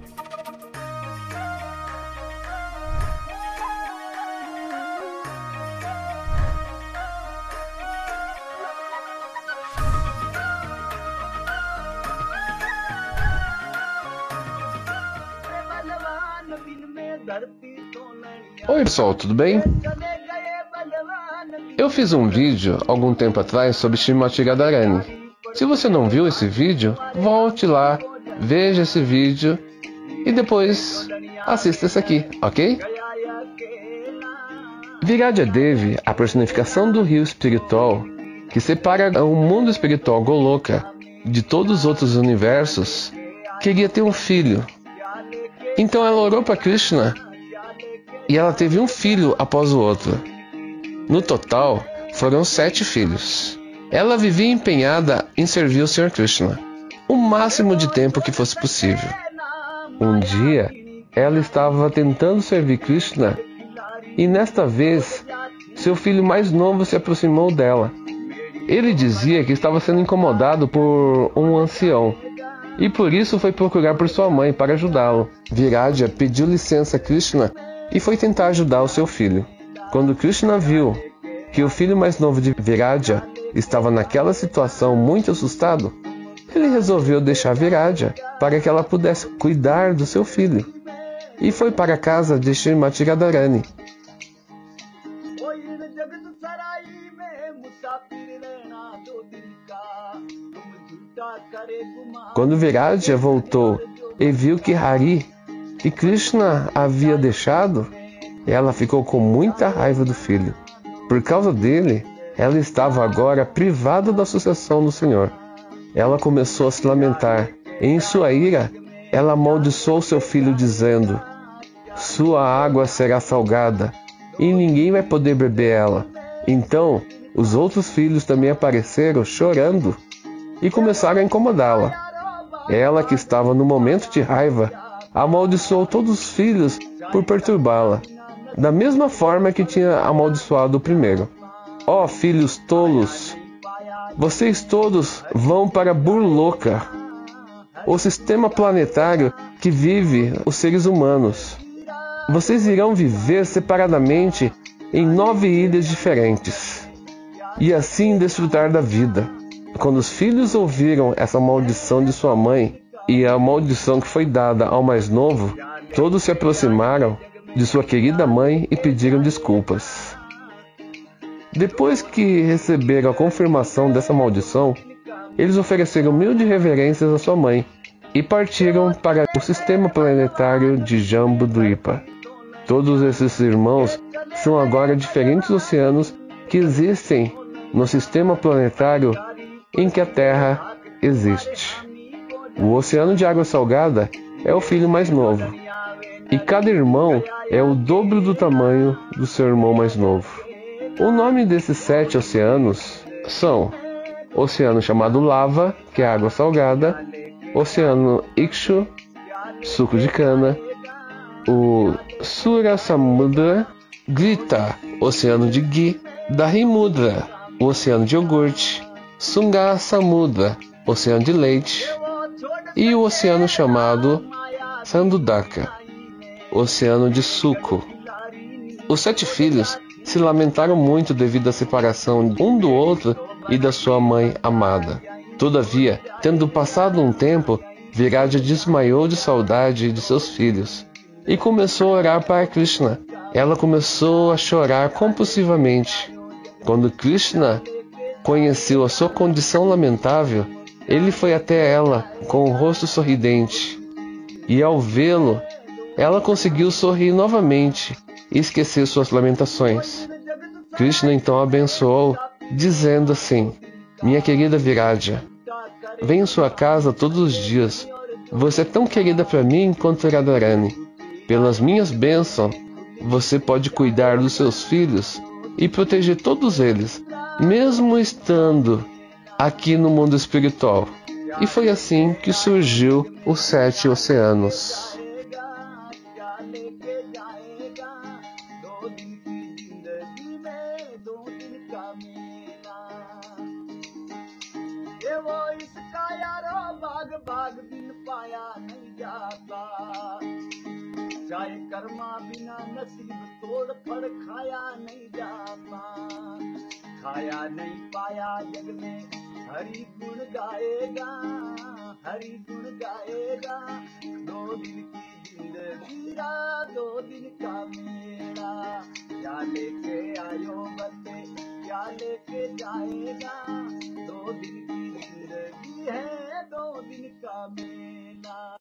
Oi pessoal, tudo bem? Eu fiz um vídeo algum tempo atrás sobre Srimati Radharani. Se você não viu esse vídeo, volte lá, veja esse vídeo e depois assista esse aqui, ok? Viradha Devi, a personificação do rio espiritual que separa o mundo espiritual Goloka de todos os outros universos, queria ter um filho. Então ela orou para Krishna e ela teve um filho após o outro. No total, foram 7 filhos. Ela vivia empenhada em servir o Sr. Krishna, o máximo de tempo que fosse possível. Um dia, ela estava tentando servir Krishna e nesta vez, seu filho mais novo se aproximou dela. Ele dizia que estava sendo incomodado por um ancião e por isso foi procurar por sua mãe para ajudá-lo. Viradha pediu licença a Krishna e foi tentar ajudar o seu filho. Quando Krishna viu que o filho mais novo de Viradha estava naquela situação muito assustado, ele resolveu deixar Viradha para que ela pudesse cuidar do seu filho e foi para a casa de Srimati Radharani. Quando Viradha voltou e viu que Hari e Krishna havia deixado, ela ficou com muita raiva do filho. Por causa dele, ela estava agora privada da associação do Senhor. Ela começou a se lamentar. Em sua ira, ela amaldiçoou seu filho dizendo: "Sua água será salgada e ninguém vai poder beber ela." Então, os outros filhos também apareceram chorando e começaram a incomodá-la. Ela, que estava no momento de raiva, amaldiçoou todos os filhos por perturbá-la, da mesma forma que tinha amaldiçoado o primeiro. Ó filhos tolos, vocês todos vão para Burloka, o sistema planetário que vive os seres humanos. Vocês irão viver separadamente em 9 ilhas diferentes, e assim desfrutar da vida. Quando os filhos ouviram essa maldição de sua mãe e a maldição que foi dada ao mais novo, todos se aproximaram de sua querida mãe e pediram desculpas. Depois que receberam a confirmação dessa maldição, eles ofereceram 1000 reverências à sua mãe e partiram para o sistema planetário de Jambudvipa. Todos esses irmãos são agora diferentes oceanos que existem no sistema planetário em que a Terra existe. O oceano de água salgada é o filho mais novo, e cada irmão é o dobro do tamanho do seu irmão mais novo. O nome desses 7 oceanos são oceano chamado Lava, que é água salgada, oceano Ikshu, suco de cana, o Surasamudra, Grita, oceano de ghee, Darimudra, o oceano de iogurte, Sungasamudra, oceano de leite, e o oceano chamado Sandudaka, oceano de suco. Os 7 filhos se lamentaram muito devido à separação um do outro e da sua mãe amada. Todavia, tendo passado um tempo, Viradha desmaiou de saudade de seus filhos e começou a orar para Krishna. Ela começou a chorar compulsivamente. Quando Krishna conheceu a sua condição lamentável, ele foi até ela com o rosto sorridente, e ao vê-lo, ela conseguiu sorrir novamente e esquecer suas lamentações. Krishna então a abençoou, dizendo assim: "Minha querida Viradha, venho em sua casa todos os dias. Você é tão querida para mim quanto Radharani. Pelas minhas bênçãos, você pode cuidar dos seus filhos e proteger todos eles, mesmo estando aqui no mundo espiritual." E foi assim que surgiu os 7 oceanos. चाहे कर्मा बिना नसीब तोड़ फड़ खाया नहीं जाता, खाया नहीं पाया जग में हरि गुण गाएगा, हरि गुण गाएगा। 2 दिन की जिंदगी रा 2 दिन का मेला, क्या लेके आयो बच्चे क्या लेके जाएगा। 2 दिन की जिंदगी है 2 दिन का मेला।